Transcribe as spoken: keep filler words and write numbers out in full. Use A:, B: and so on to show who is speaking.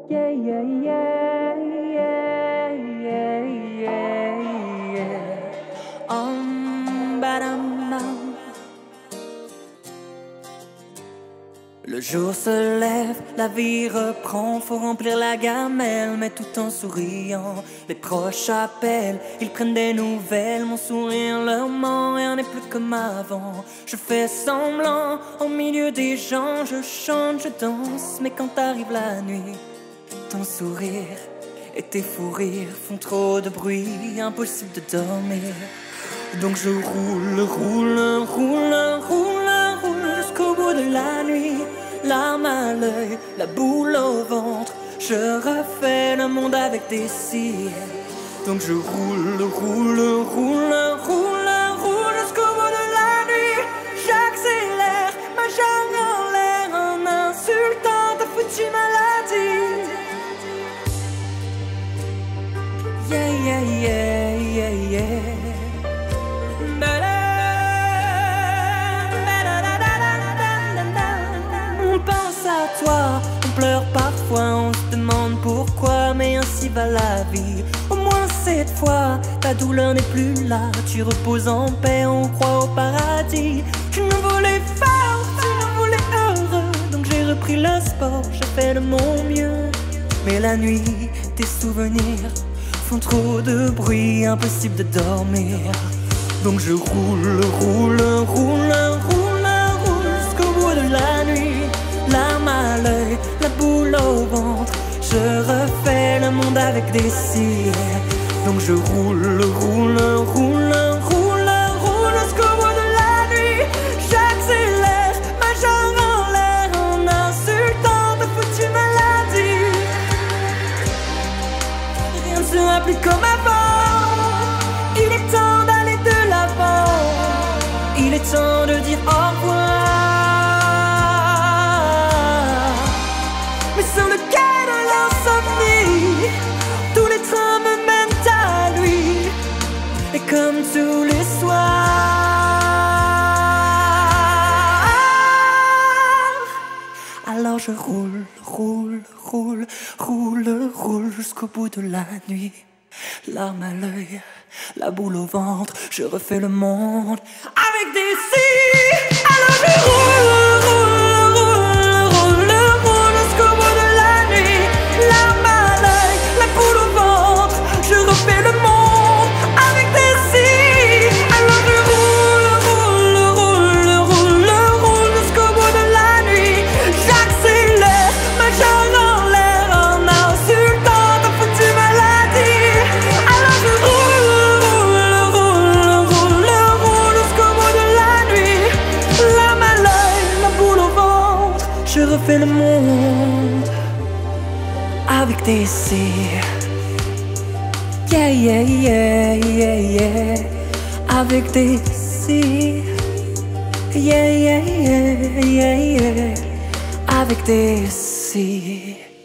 A: Yeah, yeah, yeah, yeah, yeah, yeah, yeah. Um, badam, bam. Le jour se lève, la vie reprend, faut remplir la gamelle, mais tout en souriant. Les proches appellent, ils prennent des nouvelles, mon sourire leur ment, rien n'est plus comme avant. Je fais semblant, au milieu des gens, je chante, je danse, mais quand arrive la nuit, ton sourire et tes fous rires font trop de bruit, impossible de dormir. Donc je roule, roule, roule, roule, roule jusqu'au bout de la nuit. Larmes à l'œil, la boule au ventre, je refais le monde avec des cils. Donc je roule, roule, roule, roule, roule jusqu'au bout de la nuit. J'accélère, ma jambe en l'air en insultant ta foutue maladie. Yeah, yeah, yeah, yeah, yeah. On pense à toi, on pleure parfois, on se demande pourquoi, mais ainsi va la vie. Au moins cette fois, ta douleur n'est plus là, tu reposes en paix, on croit au paradis. Tu nous voulais fort, tu nous voulais heureux, donc j'ai repris le sport, je fais de mon mieux. Mais la nuit, tes souvenirs font trop de bruit, impossible de dormir. Donc je roule, roule, roule, roule, roule jusqu'au bout de la nuit. Larmes à l'œil, la boule au ventre, je refais le monde avec des cils. Donc je roule, roule, roule, roule, roule jusqu'au bout de la nuit. J'accélère, ma jambe en l'air en insultant ta foutue maladie. Rien ne sera plus comme avant, il est temps d'aller de l'avant. Il est temps de dire au revoir. Mais sans le quai de l'insomnie, tous les trains me mènent à lui. Et comme tous les soirs, alors je roule, roule, roule, roule, roule jusqu'au bout de la nuit. Larmes à l'œil, la boule au ventre, je refais le monde avec des cils. Alors je roule, roule, roule, roule, roule jusqu'au bout de la nuit. Larmes à l'œil, la boule au ventre, je refais le monde avec des cils. Alors je roule, roule, roule, roule, roule jusqu'au bout de la nuit. J'accélère, ma jambe en l'air en insultant ta foutue maladie. Alors je roule, roule, roule, roule, roule jusqu'au bout de la nuit. Larmes à l'œil, la boule au ventre, je refais le monde avec des cils. Yeah, yeah, yeah, yeah, yeah. Avec des cils. Yeah, yeah, yeah, yeah, yeah. Avec des cils.